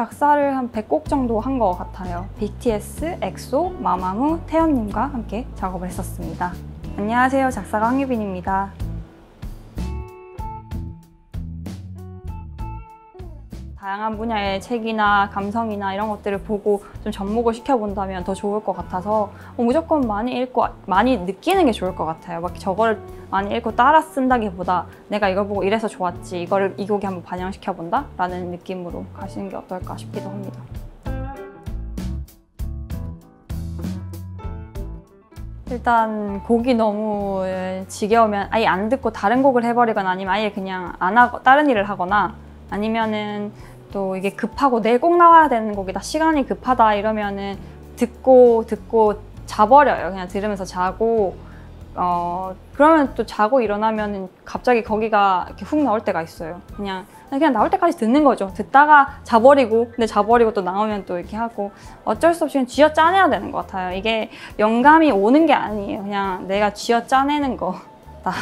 작사를 한 100곡 정도 한 것 같아요. BTS, 엑소, 마마무, 태연님과 함께 작업을 했었습니다. 안녕하세요, 작사가 황유빈입니다. 다양한 분야의 책이나 감성이나 이런 것들을 보고 좀 접목을 시켜본다면 더 좋을 것 같아서 무조건 많이 읽고 많이 느끼는 게 좋을 것 같아요. 막 저거를 많이 읽고 따라 쓴다기보다 내가 이걸 보고 이래서 좋았지, 이거를 이 곡에 한번 반영시켜본다 라는 느낌으로 가시는 게 어떨까 싶기도 합니다. 일단 곡이 너무 지겨우면 아예 안 듣고 다른 곡을 해버리거나 아니면 아예 그냥 안 하고 다른 일을 하거나, 아니면은 또 이게 급하고 내일 꼭 나와야 되는 곡이다, 시간이 급하다 이러면은 듣고 자버려요. 그냥 들으면서 자고, 그러면 또 자고 일어나면은 갑자기 거기가 이렇게 훅 나올 때가 있어요. 그냥 나올 때까지 듣는 거죠. 듣다가 자버리고, 근데 자버리고 또 나오면 또 이렇게 하고, 어쩔 수 없이 그냥 쥐어 짜내야 되는 것 같아요. 이게 영감이 오는 게 아니에요. 그냥 내가 쥐어 짜내는 거다.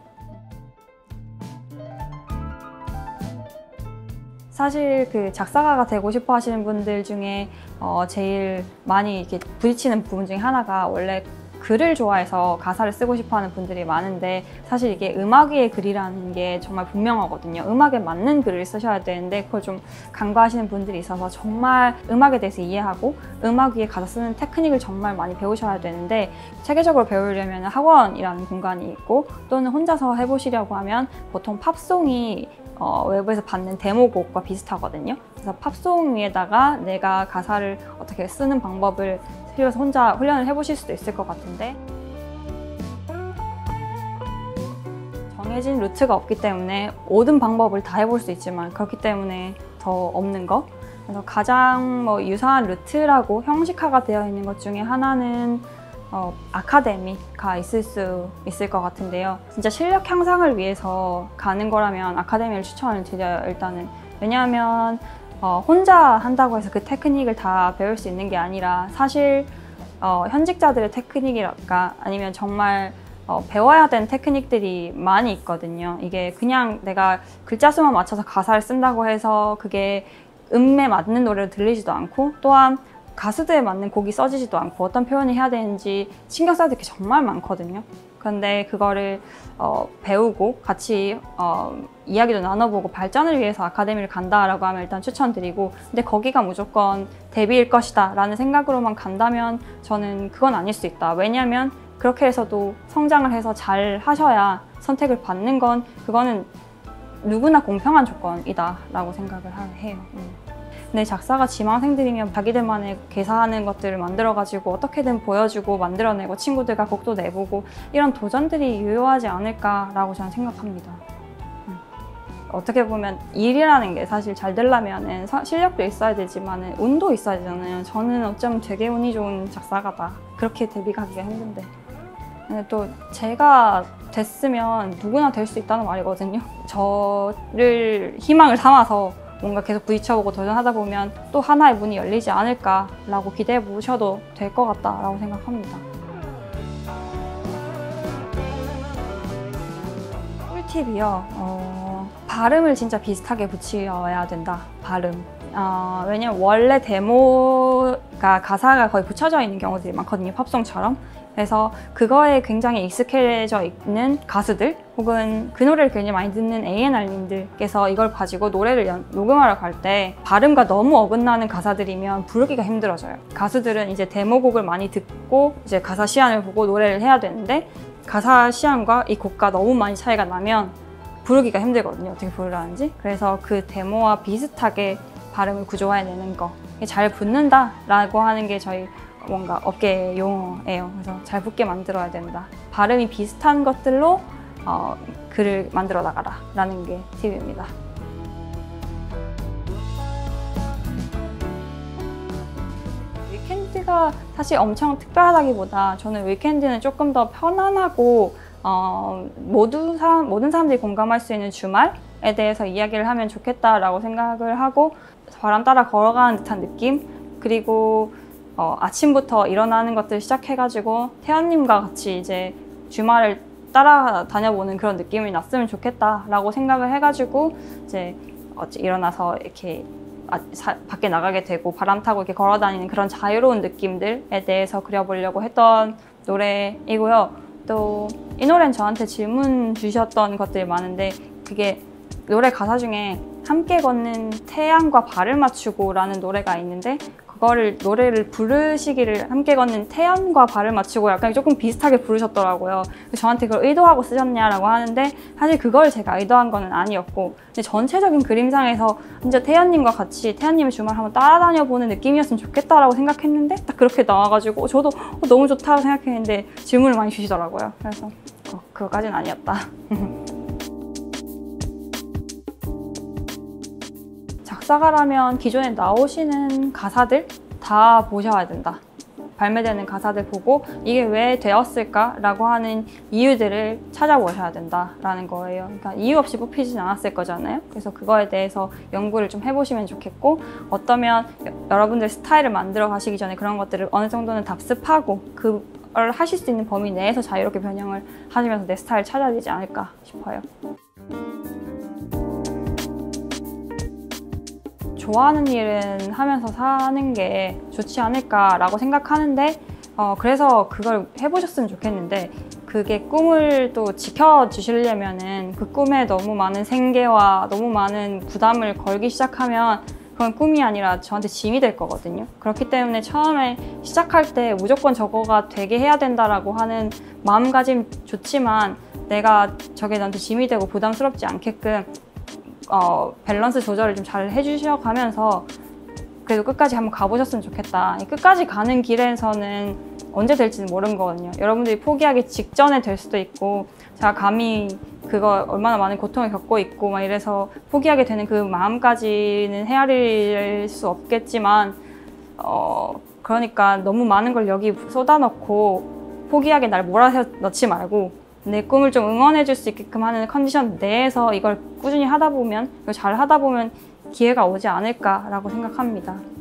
사실 그 작사가가 되고 싶어 하시는 분들 중에 제일 많이 이렇게 부딪히는 부분 중에 하나가 원래 글을 좋아해서 가사를 쓰고 싶어 하는 분들이 많은데, 사실 이게 음악 위의 글이라는 게 정말 분명하거든요. 음악에 맞는 글을 쓰셔야 되는데 그걸 좀 간과하시는 분들이 있어서 정말 음악에 대해서 이해하고 음악 위에 가사 쓰는 테크닉을 정말 많이 배우셔야 되는데, 체계적으로 배우려면 학원이라는 공간이 있고, 또는 혼자서 해보시려고 하면 보통 팝송이 외부에서 받는 데모곡과 비슷하거든요. 그래서 팝송 위에다가 내가 가사를 어떻게 쓰는 방법을 필요해서 혼자 훈련을 해보실 수도 있을 것 같은데, 정해진 루트가 없기 때문에 모든 방법을 다 해볼 수 있지만 그렇기 때문에 더 없는 거. 그래서 가장 유사한 루트라고 형식화가 되어 있는 것 중에 하나는 아카데미가 있을 것 같은데요. 진짜 실력 향상을 위해서 가는 거라면 아카데미를 추천을 드려요, 일단은. 왜냐하면 혼자 한다고 해서 그 테크닉을 다 배울 수 있는 게 아니라, 사실 현직자들의 테크닉이랄까, 아니면 정말 배워야 되는 테크닉들이 많이 있거든요. 이게 그냥 내가 글자 수만 맞춰서 가사를 쓴다고 해서 그게 음에 맞는 노래를 들리지도 않고, 또한 가수들에 맞는 곡이 써지지도 않고, 어떤 표현을 해야 되는지 신경 써야 될 게 정말 많거든요. 그런데 그거를 배우고 같이 이야기도 나눠보고 발전을 위해서 아카데미를 간다라고 하면 일단 추천드리고, 근데 거기가 무조건 데뷔일 것이다 라는 생각으로만 간다면 저는 그건 아닐 수 있다. 왜냐하면 그렇게 해서도 성장을 해서 잘 하셔야 선택을 받는 건, 그거는 누구나 공평한 조건이다 라고 생각을 해요. 근데 작사가 지망생들이면 자기들만의 개사하는 것들을 만들어가지고 어떻게든 보여주고 만들어내고 친구들과 곡도 내보고, 이런 도전들이 유효하지 않을까라고 저는 생각합니다. 어떻게 보면 일이라는 게 사실 잘 되려면 실력도 있어야 되지만 운도 있어야 되잖아요. 저는 어쩌면 되게 운이 좋은 작사가다, 그렇게 데뷔하기가 힘든데. 근데 또 제가 됐으면 누구나 될 수 있다는 말이거든요. 저를 희망을 삼아서 뭔가 계속 부딪혀보고 도전하다 보면 또 하나의 문이 열리지 않을까라고 기대해 보셔도 될 것 같다라고 생각합니다. 꿀팁이요? 발음을 진짜 비슷하게 붙여야 된다. 발음. 왜냐면 원래 데모가 가사가 거의 붙여져 있는 경우들이 많거든요, 팝송처럼. 그래서 그거에 굉장히 익숙해져 있는 가수들, 혹은 그 노래를 굉장히 많이 듣는 A&R님들께서 이걸 가지고 노래를 녹음하러 갈 때 발음과 너무 어긋나는 가사들이면 부르기가 힘들어져요. 가수들은 이제 데모곡을 많이 듣고 이제 가사 시안을 보고 노래를 해야 되는데, 가사 시안과 이 곡과 너무 많이 차이가 나면 부르기가 힘들거든요, 어떻게 부르라는지. 그래서 그 데모와 비슷하게 발음을 구조해내는 거, 잘 붙는다라고 하는 게 저희 뭔가 업계 용어예요. 그래서 잘 붙게 만들어야 된다. 발음이 비슷한 것들로 글을 만들어 나가라 라는 게 팁입니다. 위켄드가 사실 엄청 특별하다기보다 저는 위켄드는 조금 더 편안하고 모든 사람들이 공감할 수 있는 주말에 대해서 이야기를 하면 좋겠다라고 생각을 하고, 바람 따라 걸어가는 듯한 느낌, 그리고 아침부터 일어나는 것들 시작해가지고 태연님과 같이 이제 주말을 따라다녀보는 그런 느낌이 났으면 좋겠다라고 생각을 해가지고 이제 일어나서 이렇게 밖에 나가게 되고 바람 타고 이렇게 걸어 다니는 그런 자유로운 느낌들에 대해서 그려보려고 했던 노래이고요. 또 이 노래는 저한테 질문 주셨던 것들이 많은데, 그게 노래 가사 중에 함께 걷는 태양과 발을 맞추고 라는 노래가 있는데, 그거를 노래를 부르시기를 함께 걷는 태양과 발을 맞추고 약간 조금 비슷하게 부르셨더라고요. 그래서 저한테 그걸 의도하고 쓰셨냐라고 하는데, 사실 그걸 제가 의도한 거는 아니었고, 근데 전체적인 그림상에서 진짜 태연님과 같이 태연님의 주말 한번 따라다녀 보는 느낌이었으면 좋겠다라고 생각했는데 딱 그렇게 나와가지고 저도 너무 좋다고 생각했는데 질문을 많이 주시더라고요. 그래서 그거까지는 아니었다. 작사가라면 기존에 나오시는 가사들 다 보셔야 된다. 발매되는 가사들 보고 이게 왜 되었을까라고 하는 이유들을 찾아보셔야 된다라는 거예요. 그러니까 이유 없이 뽑히진 않았을 거잖아요. 그래서 그거에 대해서 연구를 좀 해보시면 좋겠고, 어떠면 여러분들 스타일을 만들어 가시기 전에 그런 것들을 어느 정도는 답습하고 그걸 하실 수 있는 범위 내에서 자유롭게 변형을 하시면서 내 스타일을 찾아야 되지 않을까 싶어요. 좋아하는 일은 하면서 사는 게 좋지 않을까라고 생각하는데, 그래서 그걸 해보셨으면 좋겠는데, 그게 꿈을 또 지켜주시려면은 그 꿈에 너무 많은 생계와 너무 많은 부담을 걸기 시작하면 그건 꿈이 아니라 저한테 짐이 될 거거든요. 그렇기 때문에 처음에 시작할 때 무조건 저거가 되게 해야 된다라고 하는 마음가짐 좋지만, 내가 저게 나한테 짐이 되고 부담스럽지 않게끔 밸런스 조절을 좀 잘 해주셔가면서 그래도 끝까지 한번 가보셨으면 좋겠다. 끝까지 가는 길에서는 언제 될지는 모르는 거거든요. 여러분들이 포기하기 직전에 될 수도 있고, 제가 감히 그거 얼마나 많은 고통을 겪고 있고 막 이래서 포기하게 되는 그 마음까지는 헤아릴 수 없겠지만, 그러니까 너무 많은 걸 여기 쏟아넣고 포기하게 날 몰아넣지 말고 내 꿈을 좀 응원해 줄 수 있게끔 하는 컨디션 내에서 이걸 꾸준히 하다 보면, 이걸 잘 하다 보면 기회가 오지 않을까라고 생각합니다.